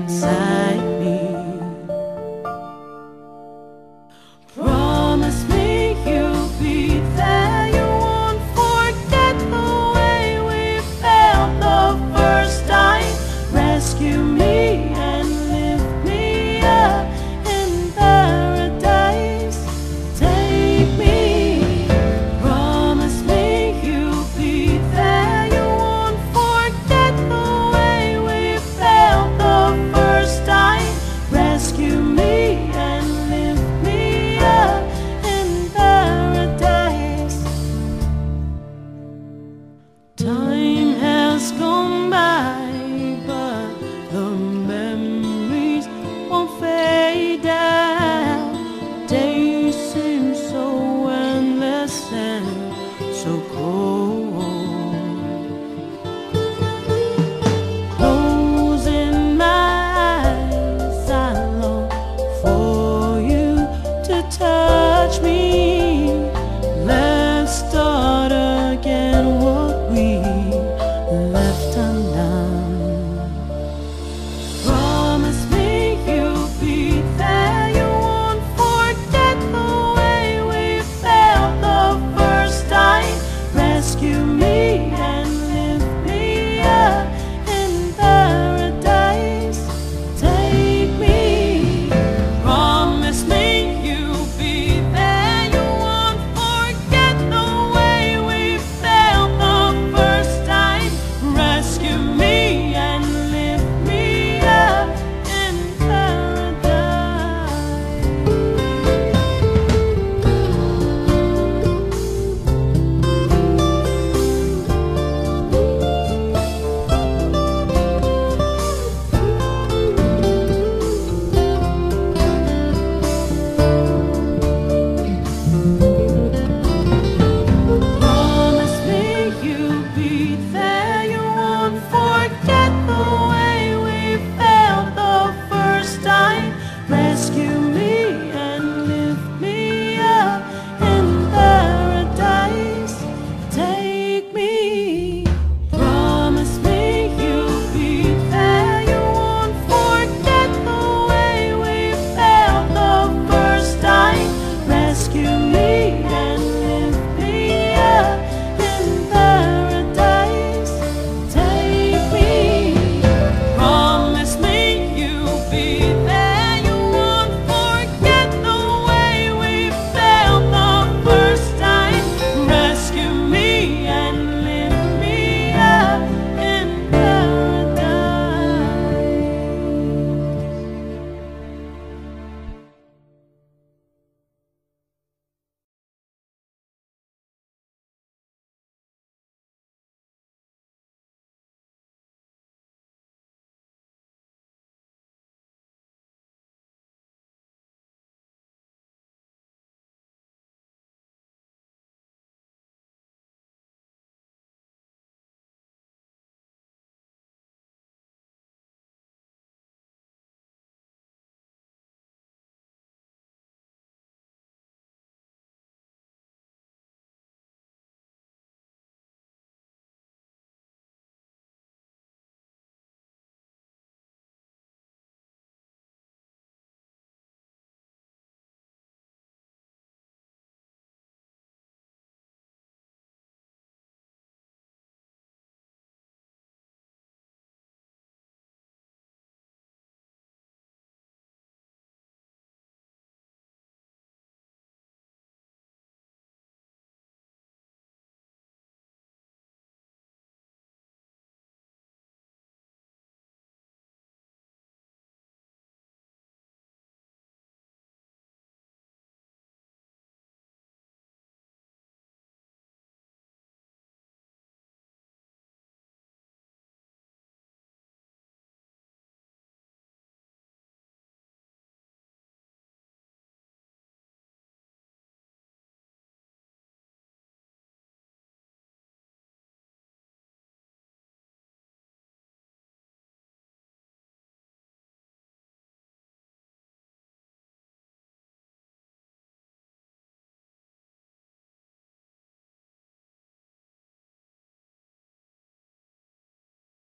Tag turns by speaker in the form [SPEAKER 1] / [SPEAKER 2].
[SPEAKER 1] inside me. Promise me you'll be there. You won't forget the way we felt the first time. Rescue me and lift me up in paradise. Take me. Promise me you'll be there. You won't forget the way we felt the first time. Rescue me and lift me up in paradise. Time has gone by, but the memories won't fade out. Days seem so endless and so cold.